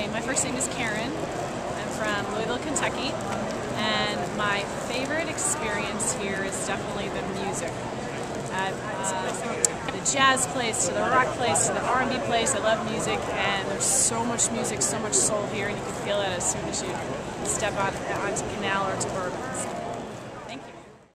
my first name is Karen. I'm from Louisville, Kentucky, and my favorite experience here is definitely the music. The jazz place, to the rock place, to the R&B place. I love music, and there's so much music, so much soul here, and you can feel it as soon as you step out onto Canal or to Bourbon.